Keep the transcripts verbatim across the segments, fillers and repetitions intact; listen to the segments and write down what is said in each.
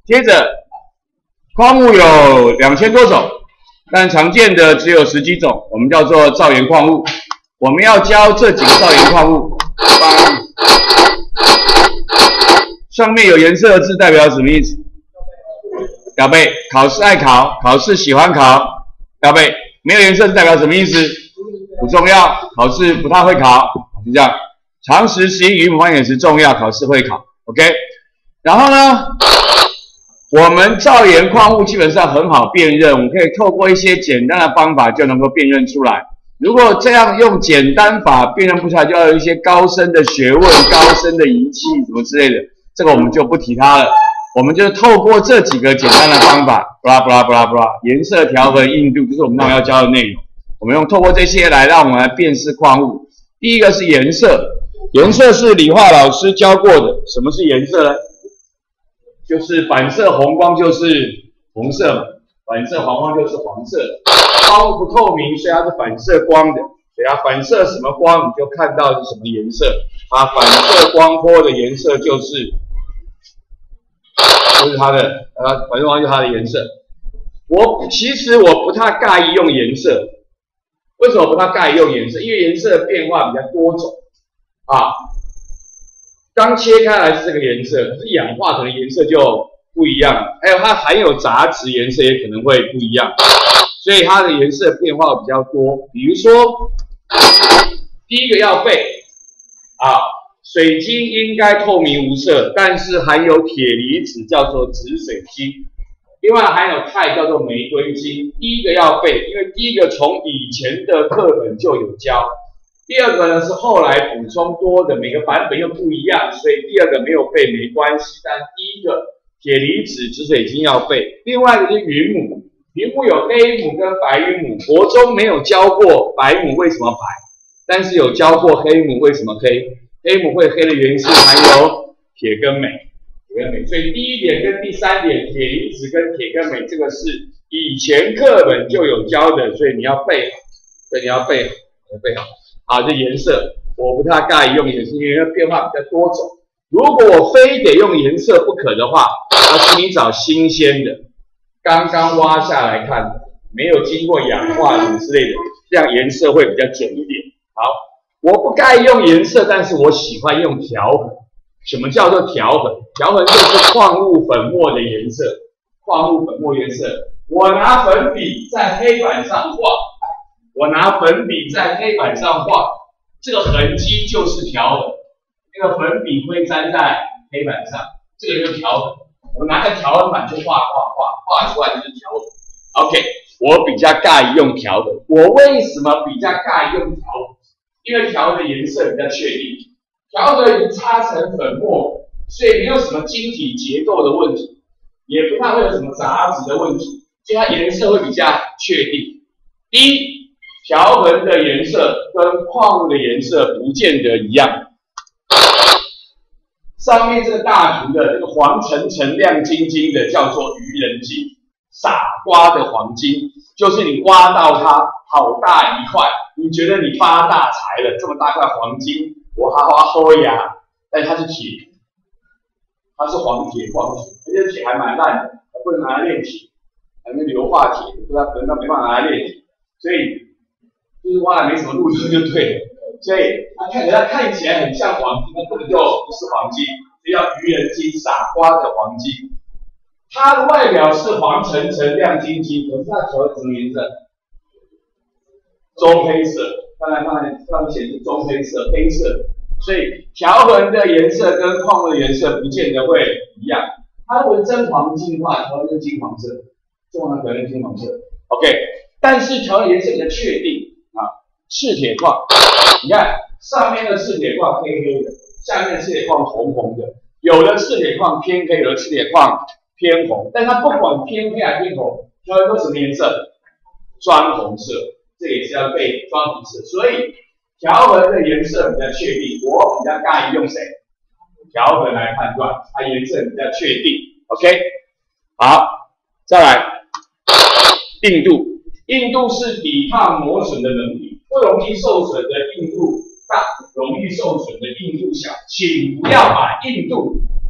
接着，矿物有两千多种，但常见的只有十几种，我们叫做造岩矿物。我们要教这几个造岩矿物，上面有颜色的字代表什么意思？要背，考试爱考，考试喜欢考，要背。没有颜色是代表什么意思？不重要，考试不太会考，就这样。常识、实义、语母、方言词重要，考试会考。OK， 然后呢，我们造岩矿物基本上很好辨认，我们可以透过一些简单的方法就能够辨认出来。如果这样用简单法辨认不出来，就要有一些高深的学问、高深的仪器什么之类的，这个我们就不提它了。我们就透过这几个简单的方法，布拉布拉布拉布拉，颜色、条纹、硬度，就是我们那要教的内容。我们用透过这些来让我们来辨识矿物。第一个是颜色，颜色是理化老师教过的。什么是颜色呢？就是反射红光就是红色嘛，反射黄光就是黄色。矿物不透明，所以它是反射光的，所以它反射什么光，你就看到是什么颜色。它反射光波的颜色就是，就是它的呃，反射光就是它的颜色。我其实我不太介意用颜色，为什么不太介意用颜色？因为颜色的变化比较多种啊。刚切开来是这个颜色，可是氧化可能颜色就不一样，还有它含有杂质，颜色也可能会不一样，所以它的颜色变化比较多。比如说，第一个要背啊，水晶应该透明无色，但是含有铁离子，叫做紫水晶。另外含有钛，叫做玫瑰晶。第一个要背，因为第一个从以前的课本就有教。第二个呢是后来补充多的，每个版本又不一样，所以第二个没有背没关系。但第一个铁离子、紫水晶要背。另外一个是云母，云母有黑母跟白云母。国中没有教过白母为什么白，但是有教过黑母为什么黑。黑母会黑的原因是含有铁跟镁，铁跟镁。所以第一点跟第三点，铁离子跟铁跟镁，这个是以前课本就有教的，所以你要背好，所以你要背好，要背好。啊，这颜色我不太介意用颜色，因为变化比较多种。如果我非得用颜色不可的话，要请你找新鲜的，刚刚挖下来看的，没有经过氧化什么之类的，这样颜色会比较准一点。好，我不介意用颜色，但是我喜欢用条痕。什么叫做条痕？条痕就是矿物粉末的颜色，矿物粉末颜色。我拿粉笔在黑板上画。我拿粉笔在黑板上画，这个痕迹就是条痕。那个粉笔会粘在黑板上，这个就是条痕。我拿个条痕板就画画画，画出来就是条痕。OK， 我比较介意用条痕。我为什么比较介意用条痕？因为条痕的颜色比较确定，条痕已经擦成粉末，所以没有什么晶体结构的问题，也不太会有什么杂质的问题，所以它颜色会比较确定。第一，条痕的颜色跟矿物的颜色不见得一样。上面这个大图的这个黄澄澄、亮晶晶的叫做愚人金，傻瓜的黄金，就是你挖到它好大一块，你觉得你发大财了，这么大块黄金，我好好喝呀，但它是铁，它是黄铁矿铁，而且铁还蛮烂的，不能拿来炼铁，还是硫化铁，不然可能没办法拿来炼铁，所以。就是挖了没什么路途就对了，所以它看起来看起来很像黄金，那根本就不是黄金，这叫愚人金，傻瓜的黄金。它的外表是黄澄澄、亮晶晶，可是它条是什么颜色？棕黑色，当然当然上面显示棕黑色、黑色，所以条痕的颜色跟矿物的颜色不见得会一样。它如果真黄金的话，条是金黄色，中黄可能金黄色。OK， 但是条的颜色比较确定。赤铁矿，你看上面的赤铁矿黑黑的，下面的赤铁矿红红的，有的赤铁矿偏黑，有的赤铁矿偏红，但它不管偏黑还是偏红，条痕都什么颜色？砖红色，这也是要背砖红色，所以条痕的颜色比较确定，我比较介意用谁？条痕来判断，它颜色比较确定。OK， 好，再来硬度，硬度是抵抗磨损的能力。不容易受损的硬度大，容易受损的硬度小，请不要把硬度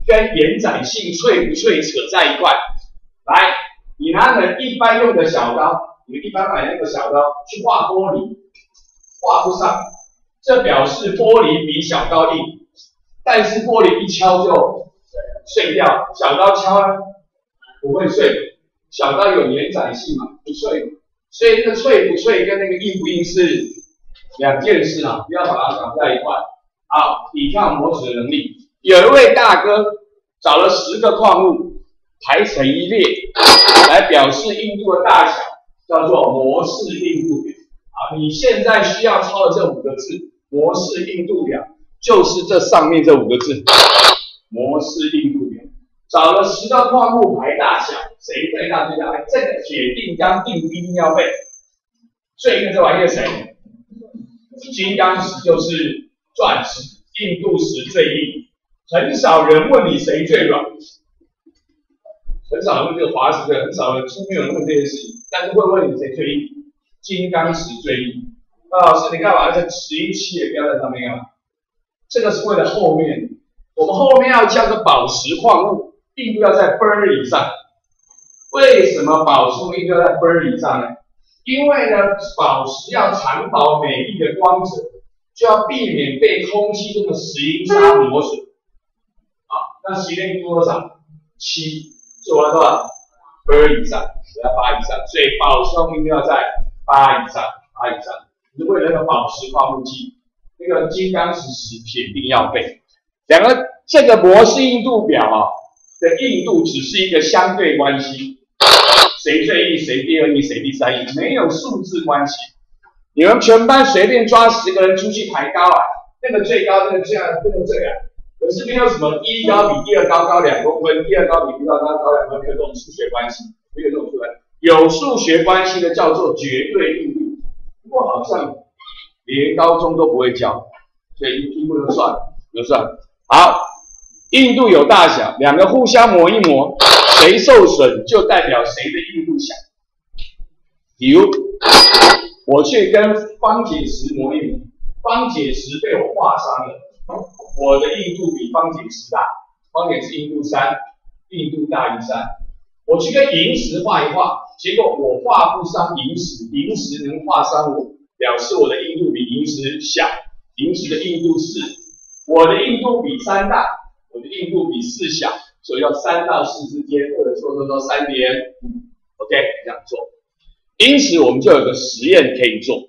跟延展性脆不脆扯在一块。来，你拿你一般用的小刀，你们一般买那个小刀去画玻璃，画不上，这表示玻璃比小刀硬。但是玻璃一敲就碎掉，小刀敲呢不会碎，小刀有延展性嘛，不脆。所以那个脆不脆跟那个硬不硬是两件事啊，不要把它绑在一块。好，抵抗磨损的能力。有一位大哥找了十个矿物排成一列，来表示硬度的大小，叫做模式硬度表。啊，你现在需要抄的这五个字，模式硬度表，就是这上面这五个字，模式硬度表。找了十个矿物排大小，谁最大最大？这个铁定钢硬不一定要背。最硬这玩意儿谁？金刚石就是钻石，硬度石最硬。很少人问你谁最软，很少人问这个滑石的，很少人出没有人问这件事情，但是会问你谁最硬？金刚石最硬。那老师你干嘛？这十一期也标在上面干嘛？这个是为了后面，我们后面要教的宝石矿物硬度要在分儿以上。为什么宝石硬度要在分儿以上呢？因为呢，宝石要长保美丽的光泽，就要避免被空气中的石英砂磨损。啊，那石英硬度多少？七，所以我要多少？分儿以上，我要八以上，所以宝石硬度要在八以上，八以上。是为了那个宝石矿物剂，那个金刚石石铁定要背。两个这个模式硬度表啊的硬度只是一个相对关系。谁最硬，谁第二硬，谁第三硬，没有数字关系。你们全班随便抓十个人出去抬高啊，那个最高，那个这样，那个这样，可是没有什么第一高比第二高高两公分，第二高比第二高高两公分，没有这种数学关系，没有这种数学关系。有数学关系的叫做绝对硬度，不过好像连高中都不会教，所以一听不就算了，就算了。好，硬度有大小，两个互相磨一磨。谁受损就代表谁的硬度小。比如，我去跟方解石磨一磨，方解石被我划伤了，我的硬度比方解石大，方解石硬度三，硬度大于三。我去跟银石画一画，结果我画不伤银石，银石能画伤我，表示我的硬度比银石小，银石的硬度四，我的硬度比三大，我的硬度比四小。所以要三到四之间，或者说说说三点五 ，OK， 这样做。因此，我们就有个实验可以做。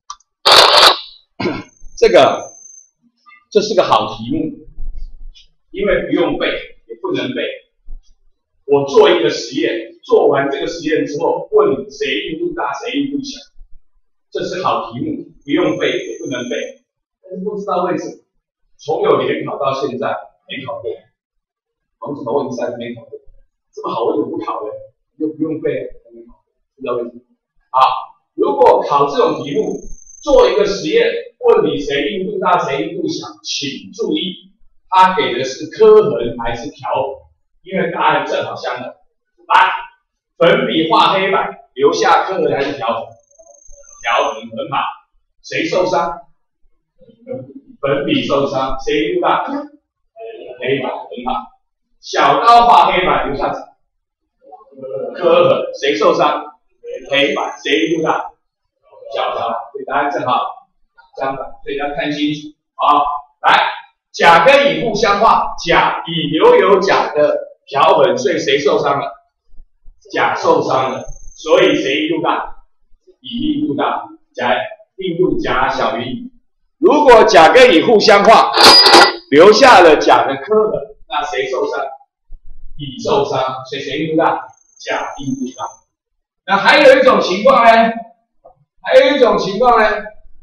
这个，这是个好题目，因为不用背，也不能背。我做一个实验，做完这个实验之后，问谁硬度大，谁硬度小。这是好题目，不用背，也不能背。但是不知道为什么，从有联考到现在没考过。我们怎么问三没考过？这么好，为什么不考呢？又不用背，没考，不知道为什么。好，如果考这种题目，做一个实验，问你谁硬度大，谁硬度小，请注意，它给的是刻痕还是条痕？因为答案正好相同。来，粉笔画黑板，留下刻痕还是条痕？条痕，很好。谁受伤？粉笔受伤。谁硬度大？黑板，很好。小刀画黑板留下刻痕，谁受伤？黑板，谁硬度大？小刀，所以答案正好相反，所以要看清楚。好，来，甲跟乙互相画，甲乙留有甲的条痕，所以谁受伤了？甲受伤了，所以谁硬度大？乙硬度大，甲硬度甲小于乙。如果甲跟乙互相画，留下了甲的刻痕。那谁受伤？乙受伤，所以谁硬度大？甲硬度大。那还有一种情况呢？还有一种情况呢？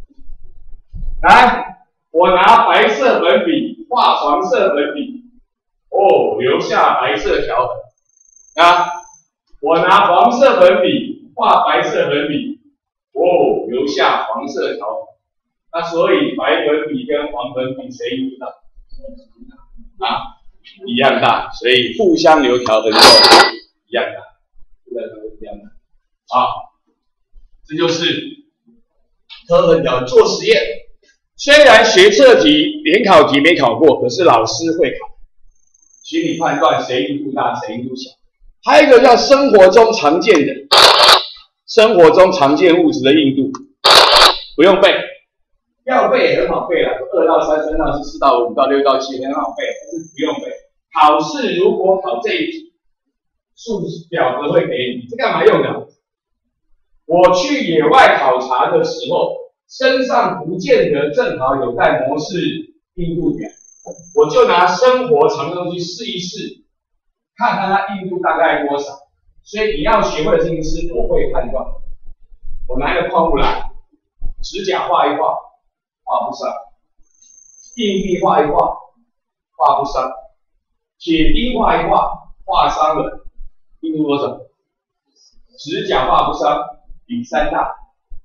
来，我拿白色粉笔画黄色粉笔，哦，留下白色条痕。啊，我拿黄色粉笔画白色粉笔，哦，留下黄色条痕。那所以白粉笔跟黄粉笔谁硬度大？啊？一样大，所以互相留条痕就一样大，互相留一样大。好，这就是刻痕条做实验。虽然学测题、联考题没考过，可是老师会考， 请你判断谁硬度大，谁硬度小。还有一个叫生活中常见的，生活中常见物质的硬度，不用背，要背也很好背啦，二到三、三到四、四到五、到六到七很好背，但是不用背。考试如果考这一题，数表格会给你，这干嘛用的？我去野外考察的时候，身上不见得正好有带模式硬度表，我就拿生活常用去试一试，看看它硬度大概多少。所以你要学会的事情是，我会判断。我拿一个矿物来，指甲画一画，画不伤；硬币画一画，画不伤；铁钉画一画，画伤了，硬度多少？指甲画不伤，比三大；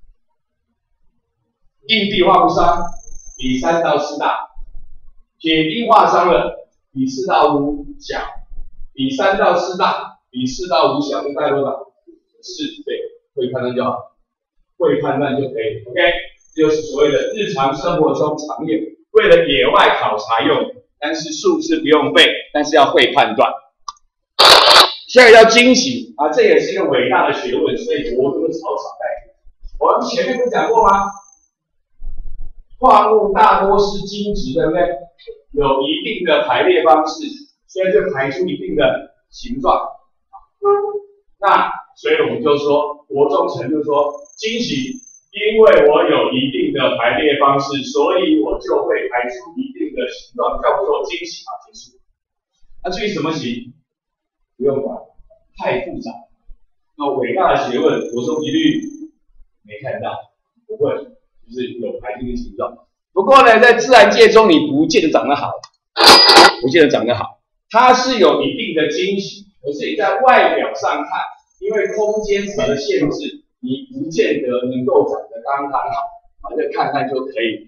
硬币画不伤，比三到四大；铁钉画伤了，比四到五小；比三到四大，比四到五小，大概多少？四倍，会判断就好，会判断就可以。OK， 这就是所谓的日常生活中常用，为了野外考察用，但是数字不用背，但是要会判断。下一个叫惊喜啊，这也是一个伟大的学问，所以国中草草带。我们前面不是讲过吗？矿物大多是晶质，对不对？有一定的排列方式，所以就排出一定的形状。那所以我们就说，国中程就说惊喜，因为我有一定的排列方式，所以我就会排出一定的形状，叫做惊喜啊，结束。那至于什么形？不用管，太复杂。那伟大的学问，国中一律没看到，不会，就是有排出的形状。不过呢，在自然界中，你不见得长得好，不见得长得好，它是有一定的惊喜，可是你在外表上看，因为空间上的限制，你不见得能够长得刚刚好，反正看看就可以。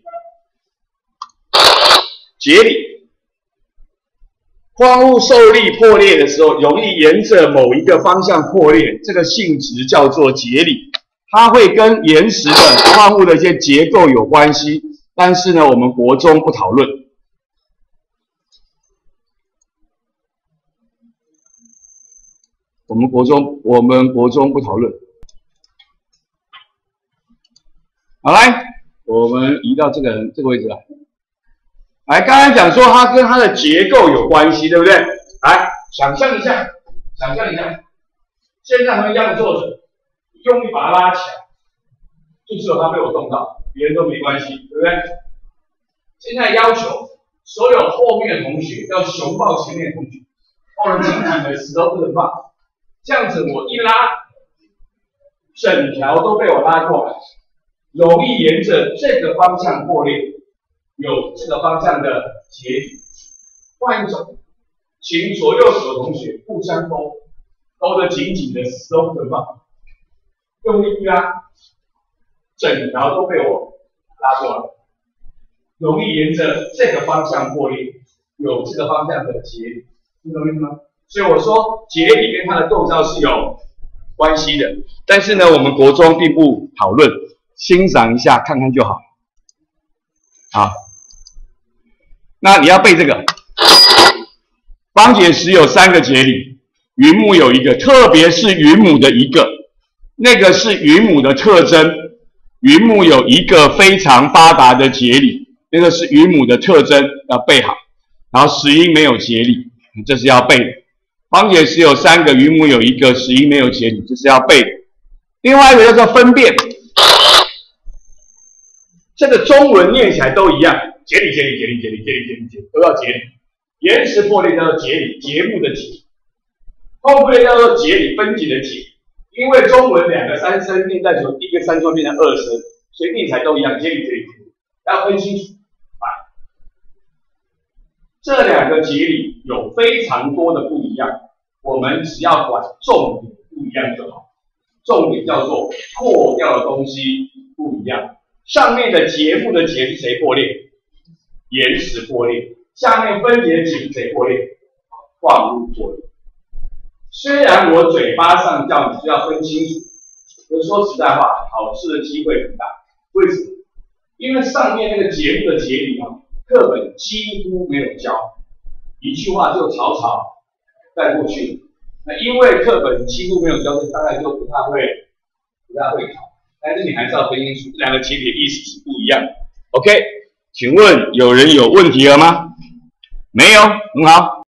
节理。矿物受力破裂的时候，容易沿着某一个方向破裂，这个性质叫做节理。它会跟岩石的矿物的一些结构有关系，但是呢，我们国中不讨论。我们国中，我们国中不讨论。好，来，我们移到这个人这个位置来。来，刚才讲说它跟它的结构有关系，对不对？来，想象一下，想象一下，现在他们这样坐着，用力把它拉起来，就只有他被我动到，别人都没关系，对不对？现在要求所有后面的同学要熊抱前面的同学，抱得紧紧的，死都不能放。这样子我一拉，整条都被我拉过来，容易沿着这个方向破裂。有这个方向的节理。换一种，请左右手的同学互相勾，勾得紧紧的，死都不能放。用力一拉，整条都被我拉过来，容易沿着这个方向破裂。有这个方向的节理，听懂意思吗？所以我说节理跟它的构造是有关系的，但是呢，我们国中并不讨论，欣赏一下看看就好。好，那你要背这个。方解石有三个节理，云母有一个，特别是云母的一个，那个是云母的特征。云母有一个非常发达的节理，那个是云母的特征，要背好。然后石英没有节理，这是要背的。方解石有三个，云母有一个，石英没有节理，这是要背的。另外一个叫做分辨。这个中文念起来都一样，节理、节理、节理、节理、节理、节理、节理，都要节理。岩石破裂叫做节理，节目的节；矿破裂叫做节理，分解的解。因为中文两个三声念在一起，第一个三声变成二声，所以念起来都一样，节理、节理、节理，要分清楚。啊，这两个节理有非常多的不一样，我们只要管重点不一样就好。重点叫做破掉的东西不一样。上面的节目的节是谁破裂？岩石破裂。下面分解的节是谁破裂？矿物破裂。虽然我嘴巴上叫你是要分清楚，可是说实在话，考试的机会不大。为什么？因为上面那个节目的节理啊，课本几乎没有教， 一句话就草草带过去。那因为课本几乎没有教，大概就不太会不太会考。但是你还是要分清楚，这两个起点意思是不一样的。OK， 请问有人有问题了吗？没有，很好。